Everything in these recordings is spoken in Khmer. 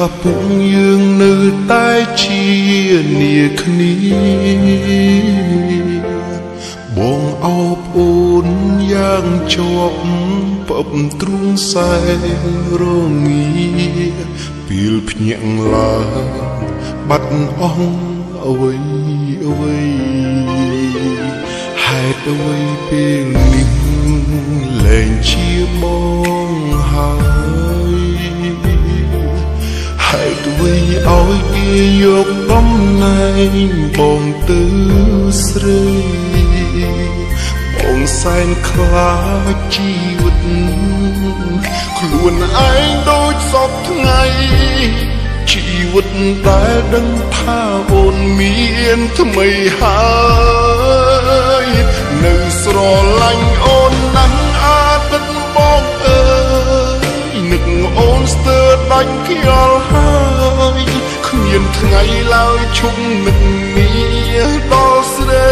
ពុកយើងនៅតែជានាគ្នាបងអបអូនយ៉ាងជាប់ផ្អឹបទ្រូងសែរងាពេលភ្ញាក់ឡើងបាត់អស់អ្វីហេតុអ្វីពេលនេះលែងជាបងហើយហេតុអ្វីឲ្យគេយកតំណែងបងទៅស្រីបងសែនខ្លាចជីវិតខ្លួនឯងដូចសពថ្ងៃជីវិតដែលដឹងថាអូនមានថ្មីហើយនៅស្រឡាញ់អូនណាស់អាទិត្យបងអើយនឹកអូនស្ទើរដាច់ខ្យល់ហើយគ្មានថ្ងៃឡើយឈប់នឹកនាដល់ស្រី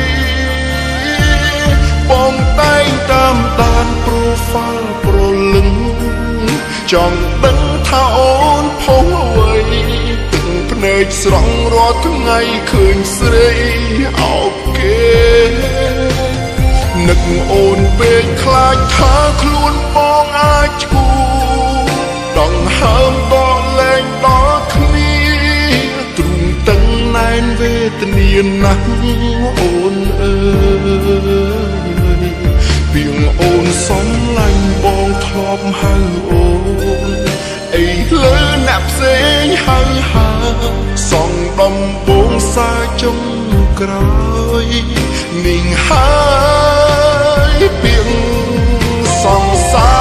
បងតែងតាមដាន profile ប្រលឹងចង់ដឹងថាអូនផុសអ្វីទឹកភ្នែកស្រង់រាល់ថ្ងៃឃើញស្រីអោបគេនឹកអូនពេកខ្លាចថាខ្លួនបងអាចឈួរដង្ហើមក៏លែងដល់គ្នាទ្រូងតឹងណែនវេទនាណាស់អូនអើយពីងអូនសំឡាញ់បងធ្លាប់ហៅអូនអីលើអ្នកផ្សេងហៅសងដំបងសាចុងក្រោយនាងហើយពីងសង្សារ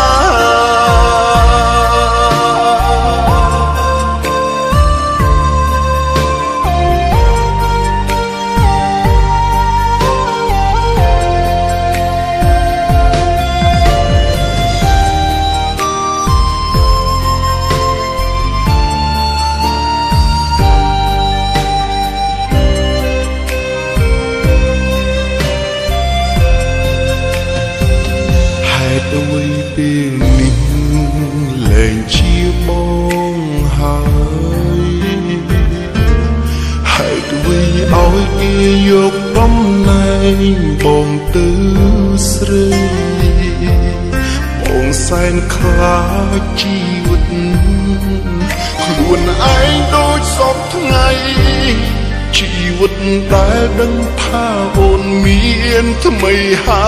ពេលនេះលែងជាបងហើយហេតុអ្វីឲ្យគេយកតំណែងបងទៅស្រីបងសែនខ្លាចជីវិតខ្លួនឯងដូចសពថ្ងៃជីវិតដែលដឹងថាអូនមានថ្មី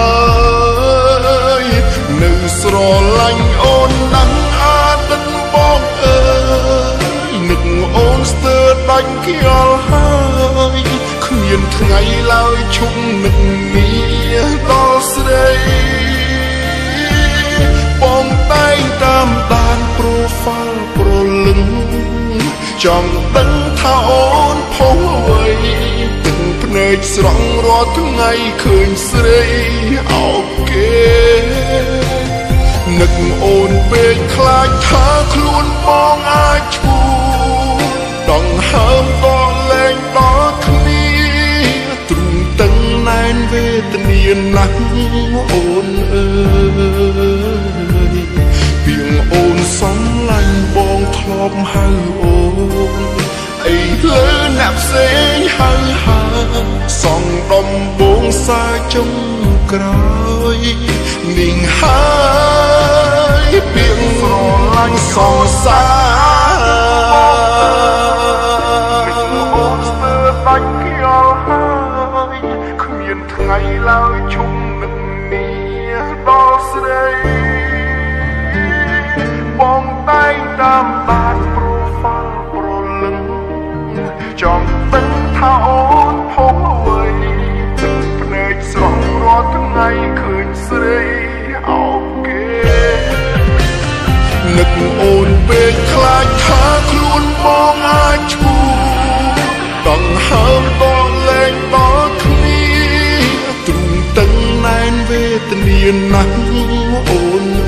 ហើយនៅស្រឡាញ់អូនណាស់អាទិត្យបងអើយនឹកអូនស្ទើរដាច់ខ្យល់ហើយគ្មានថ្ងៃឡើយឈប់នឹកនាដល់ស្រីបងតែងតាមដាន profile ប្រលឹងចង់ដឹងថាអូនផុសអ្វីទឹកភ្នែកស្រង់រាល់ថ្ងៃឃើញស្រីអោបគេនឹកអូនពេកខ្លាចថាខ្លួនបងអាចឈួរដង្ហើមក៏លែងដល់គ្នាទ្រូងតឹងណែនវេទនាណាស់អូនអើយពីងអូនសំឡាញ់បងធ្លាប់ហៅអូនអីលើអ្នកផ្សេងហៅសងដំបងសាចុងក្រោយនាងហើយពីងស្រឡាញ់សងសារអូនស្ទើរដាច់ខ្យល់ហើយគ្មានថ្ងៃឡើយឈប់នឹកនាដល់ស្រីបងតែងតាមដាន profile ប្រលឹងចង់ដឹងថាអូនផុសអ្វីទឹកភ្នែកស្រស់រាល់ថ្ងៃឃើញស្រីអោបគេនឹកអូនពេកខ្លាចថាខ្លួនបងអាចឈួរដង្ហើមក៏លែងដល់គ្នាទ្រូងតឹងណែនវេទនាណាស់អូន